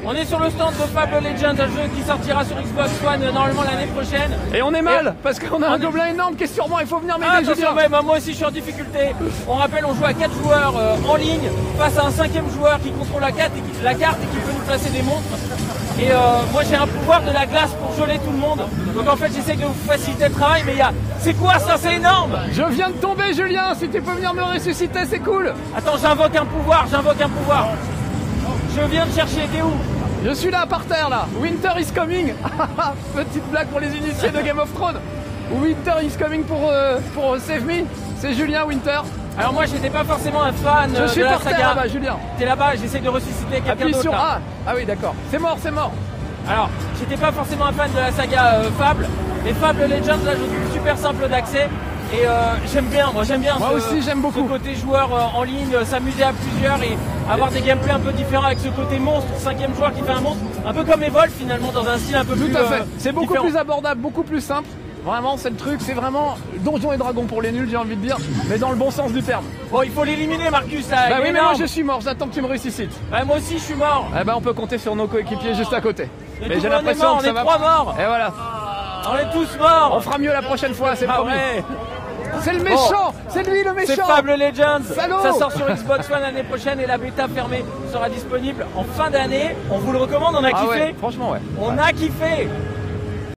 On est sur le stand de Fable Legends, un jeu qui sortira sur Xbox One normalement l'année prochaine. Et on est mal, parce qu'on a un gobelin énorme qui est sur moi, il faut venir m'aider, Julien. Moi aussi je suis en difficulté. On rappelle, on joue à 4 joueurs en ligne face à un 5e joueur qui contrôle la carte et qui peut nous placer des monstres. Et moi j'ai un pouvoir de la glace pour geler tout le monde. Donc en fait j'essaie de vous faciliter le travail, mais c'est quoi ça? C'est énorme! Je viens de tomber, Julien, si tu peux venir me ressusciter, c'est cool. Attends, j'invoque un pouvoir. Je viens de chercher, t'es où? Je suis là, par terre, là. Winter is coming. Petite blague pour les initiés de Game of Thrones. Winter is coming pour Save Me. C'est Julien Winter. Alors moi, j'étais pas forcément un fan Je suis de la par saga. terre, là-bas, Julien. T'es là-bas, j'essaie de ressusciter quelqu'un Appuie d'autre. sur là. A. Ah oui, d'accord. C'est mort, c'est mort. Alors, j'étais pas forcément un fan de la saga Fable. Mais Fable Legends, là, je trouve super simple d'accès. Et j'aime bien. Moi aussi, j'aime beaucoup. Ce côté joueur en ligne, s'amuser à plusieurs et avoir des gameplays un peu différents avec ce côté monstre, 5e joueur qui fait un monstre, un peu comme Evolve finalement, dans un style un peu plus Tout à fait. C'est beaucoup différent. plus abordable, beaucoup plus simple. Vraiment, c'est le truc, c'est vraiment Donjons et Dragons pour les nuls, j'ai envie de dire, mais dans le bon sens du terme. Bon, il faut l'éliminer, Marcus. Là, Bah il est oui, mais énorme. moi je suis mort, j'attends que tu me ressuscites. Bah, moi aussi, je suis mort. Eh ben, on peut compter sur nos coéquipiers juste à côté. Mais j'ai l'impression que ça va. On est 3 morts. Et voilà. On est tous morts. On fera mieux la prochaine fois, c'est promis. Ouais. C'est le méchant, c'est lui le méchant. C'est Fable Legends. Salaud. Ça sort sur Xbox One l'année prochaine et la bêta fermée sera disponible en fin d'année. On vous le recommande, on a kiffé. Ouais, franchement, ouais. On a kiffé.